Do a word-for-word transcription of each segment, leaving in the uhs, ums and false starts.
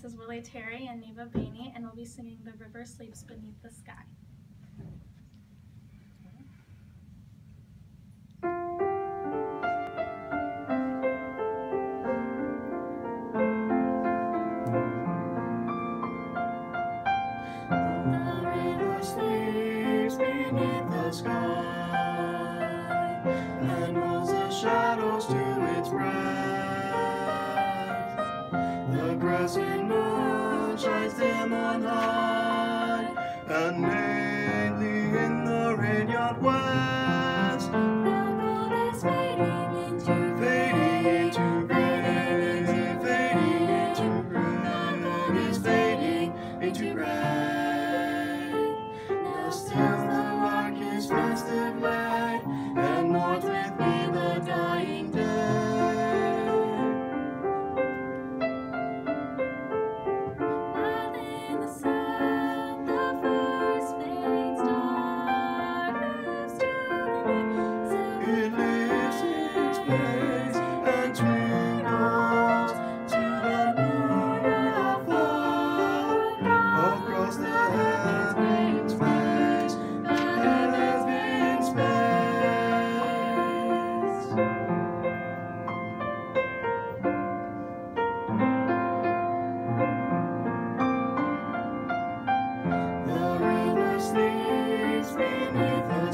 is Willie Terry and Neeva, and we'll be singing The River Sleeps Beneath the Sky. The river sleeps beneath the sky and rolls the shadows to its breast. The crescent moon shines dim on high, and lately in the radiant west, the gold is fading into fading into gray, fading into gray. The gold is fading into gray. Now still the lark is festive way, and mourns with me the dying day. While in the south the first faint star moves to the east, it lifts its face and twinkles to the moon afar across the heaven's space, the heaven's space. The river sleeps beneath the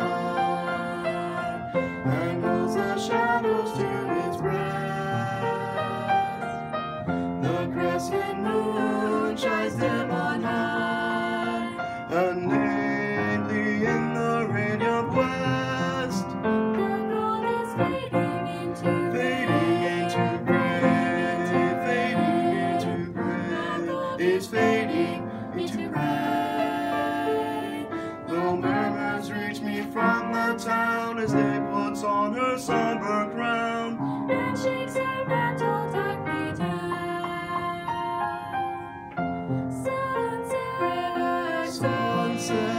sky and rolls the shadows to its breast. The crescent moon shines dim on high, and lately in the radiant west, the gold is fading into fading into gray, fading into gray. The gold is fading into gray. Though murmurs reach me from the town as day puts on her somber crown and shakes her mantle darkly down. Sunset, sunset.